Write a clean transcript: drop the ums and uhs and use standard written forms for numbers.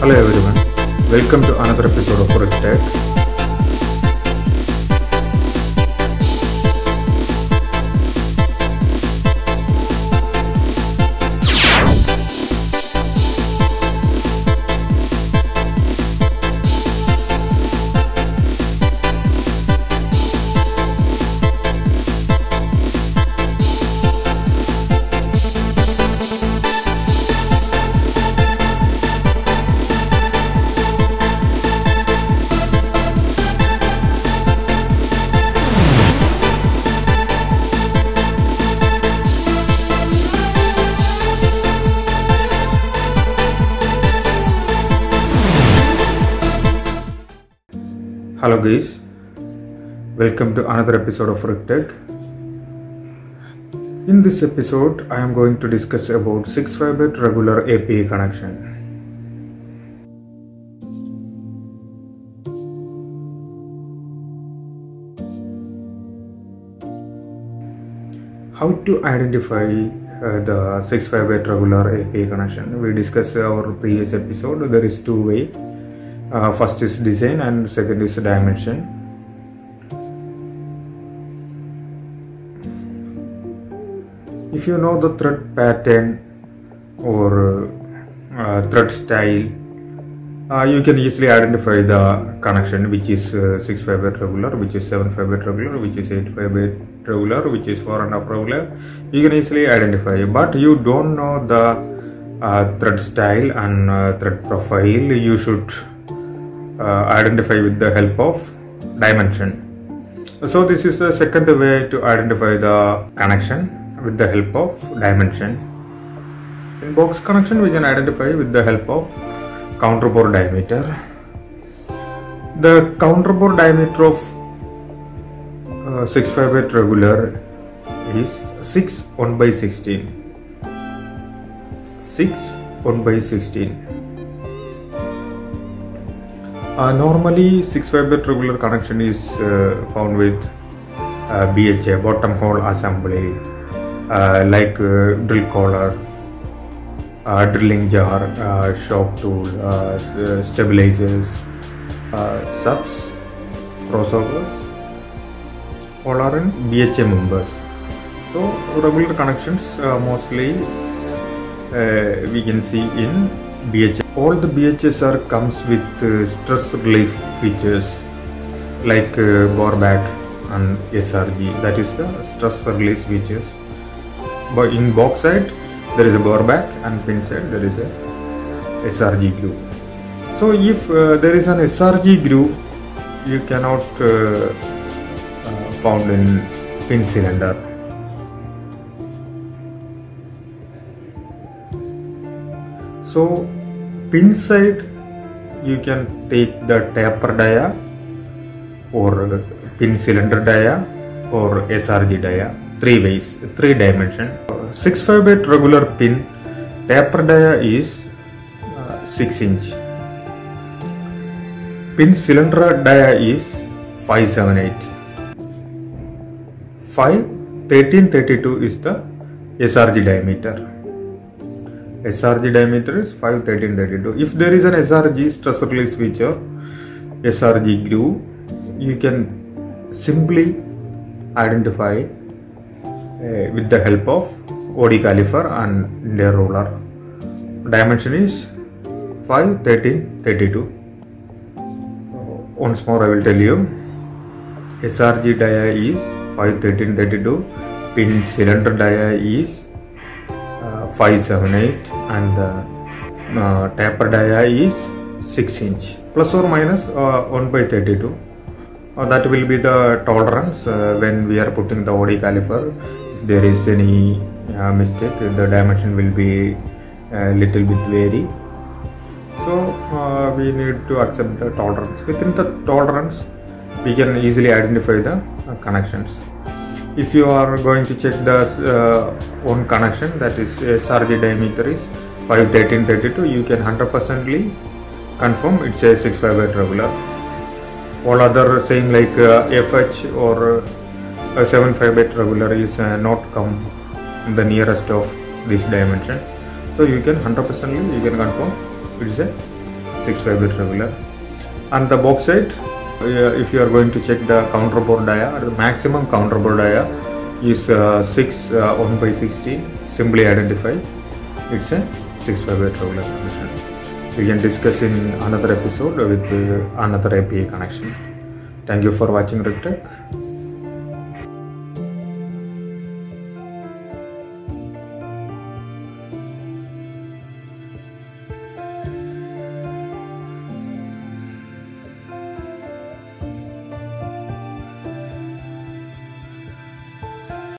Hello everyone, welcome to another episode of Rich Tech. Hello guys, welcome to another episode of Rich Tech. In this episode, I am going to discuss about 65-bit regular API connection. How to identify the 65-bit regular API connection? We discussed our previous episode. There is two ways. First is design and second is dimension. If you know the thread pattern or thread style, you can easily identify the connection, which is 65-bit regular, which is 75-bit regular, which is 85-bit regular, which is 4.5 regular. You can easily identify, but you don't know the thread style and thread profile. You should identify with the help of dimension. So this is the second way to identify the connection, with the help of dimension. In box connection, we can identify with the help of counterbore diameter. The counterbore diameter of 65-bit regular is 6 1/16. 6 1/16. Normally 65-bit regular connection is found with BHA, bottom hole assembly, like drill collar, drilling jar, shock tool, stabilizers, subs, crossovers, all are in BHA members. So regular connections mostly we can see in BHA. All the BHAs comes with stress relief features like bore back and SRG. That is the stress release features. But in box side there is a bore back and pin side there is a SRG glue. So if there is an SRG glue, you cannot found in pin cylinder. So pin side you can take the taper dia or pin cylinder dia or SRG dia. Three ways, three dimension. 65-bit regular pin taper dia is 6 inch. Pin cylinder dia is 578. 51332 is the SRG diameter. SRG diameter is 51332. If there is an SRG stress release feature, SRG glue, you can simply identify with the help of OD caliper and India ruler. Dimension is 51332. Once more I will tell you. SRG dia is 51332. Pin cylinder dia is 578 and the taper dia is 6 inch, plus or minus 1/32. That will be the tolerance when we are putting the OD caliper. If there is any mistake, the dimension will be a little bit vary. So we need to accept the tolerance. Within the tolerance, we can easily identify the connections. If you are going to check the one connection, that is SRG diameter is 51332, you can 100% confirm it's a 65-bit regular. All other saying like FH or a 75-bit regular is not come the nearest of this dimension. So you can 100% you can confirm it is a 6-5 bit regular. And the bauxite, if you are going to check the counterbore dia, the maximum counterbore dia is 1/16. Simply identify it's a 6-5 bit regular connection. We can discuss in another episode with another API connection. Thank you for watching RigTech.